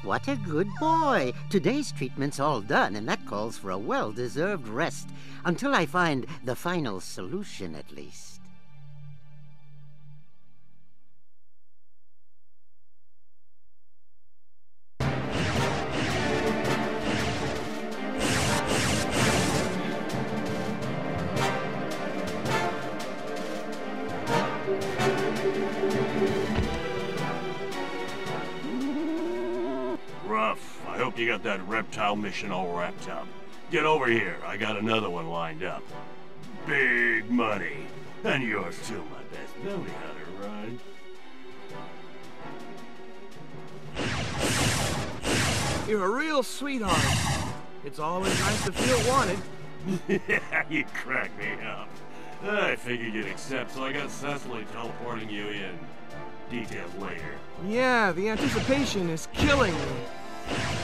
What a good boy. Today's treatment's all done, and that calls for a well-deserved rest. Until I find the final solution, at least. Ruff, I hope you got that reptile mission all wrapped up. Get over here, I got another one lined up. Big money. And you're still my best bounty hunter, right? You're a real sweetheart. It's always nice to feel wanted. You crack me up. I figured you'd accept, so I got Cecily teleporting you in. Details later. Yeah, the anticipation is killing me.